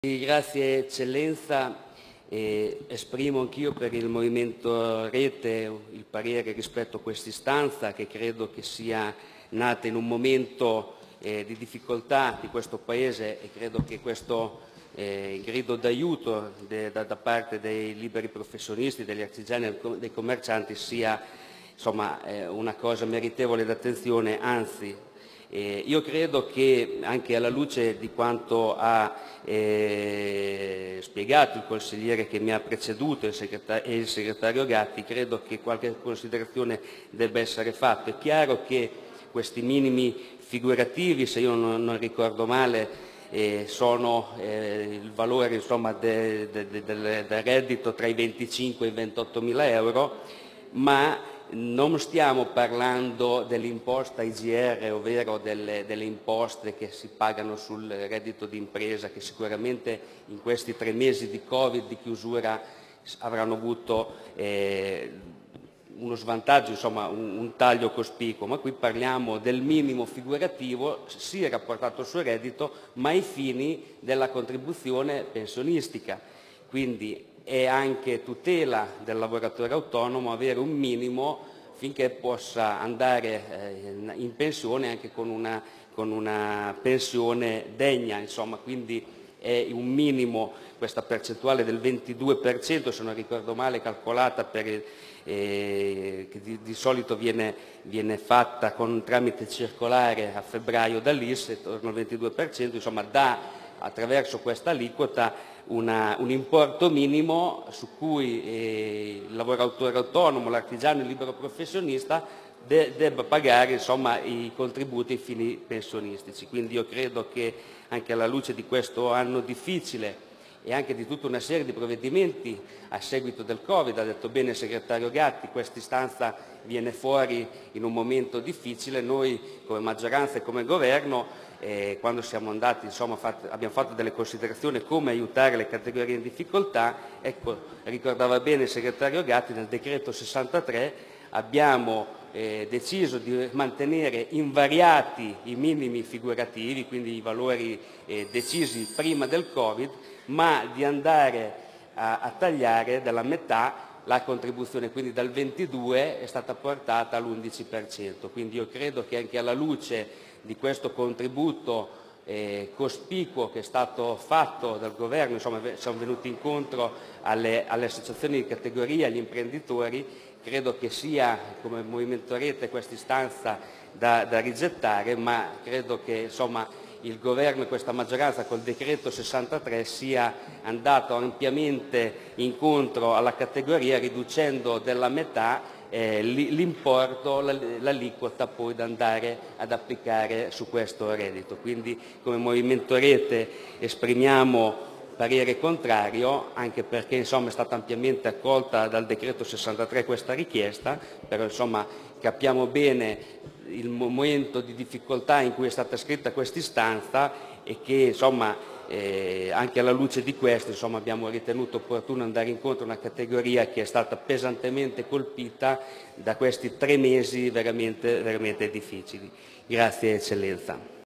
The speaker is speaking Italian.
Grazie Eccellenza, esprimo anch'io per il Movimento Rete il parere rispetto a questa istanza che credo che sia nata in un momento di difficoltà di questo Paese e credo che questo grido d'aiuto da parte dei liberi professionisti, degli artigiani e dei commercianti sia una cosa meritevole d'attenzione, anzi io credo che anche alla luce di quanto ha spiegato il consigliere che mi ha preceduto e il segretario Gatti, credo che qualche considerazione debba essere fatta. È chiaro che questi minimi figurativi, se io non ricordo male, sono il valore del reddito tra i 25 e i 28 mila euro, ma non stiamo parlando dell'imposta IGR, ovvero delle imposte che si pagano sul reddito d'impresa, che sicuramente in questi 3 mesi di Covid, di chiusura, avranno avuto uno svantaggio, un taglio cospicuo, ma qui parliamo del minimo figurativo, sì rapportato sul reddito, ma ai fini della contribuzione pensionistica. Quindi è anche tutela del lavoratore autonomo avere un minimo finché possa andare in pensione anche con una pensione degna, quindi è un minimo questa percentuale del 22%, se non ricordo male, calcolata che di solito viene fatta tramite circolare a febbraio dall'INPS, attorno al 22%, dà attraverso questa aliquota un importo minimo su cui il lavoratore autonomo, l'artigiano e il libero professionista debba pagare i contributi ai fini pensionistici. Quindi io credo che anche alla luce di questo anno difficile e anche di tutta una serie di provvedimenti a seguito del Covid, ha detto bene il segretario Gatti, questa istanza viene fuori in un momento difficile, noi come maggioranza e come governo quando siamo andati, abbiamo fatto delle considerazioni come aiutare le categorie in difficoltà. Ecco, ricordava bene il segretario Gatti, nel decreto 63 abbiamo deciso di mantenere invariati i minimi figurativi, quindi i valori decisi prima del Covid, ma di andare a tagliare della metà la contribuzione, quindi dal 22 è stata portata all'11%. Quindi io credo che anche alla luce di questo contributo cospicuo che è stato fatto dal governo, siamo venuti incontro alle associazioni di categoria, agli imprenditori, credo che sia come Movimento Rete questa istanza da rigettare, ma credo che il governo e questa maggioranza col decreto 63 sia andato ampiamente incontro alla categoria riducendo della metà l'importo, l'aliquota poi da andare ad applicare su questo reddito. Quindi come Movimento Rete esprimiamo parere contrario, anche perché è stata ampiamente accolta dal decreto 63 questa richiesta, però capiamo bene il momento di difficoltà in cui è stata scritta questa istanza e che anche alla luce di questo abbiamo ritenuto opportuno andare incontro a una categoria che è stata pesantemente colpita da questi 3 mesi veramente difficili. Grazie Eccellenza.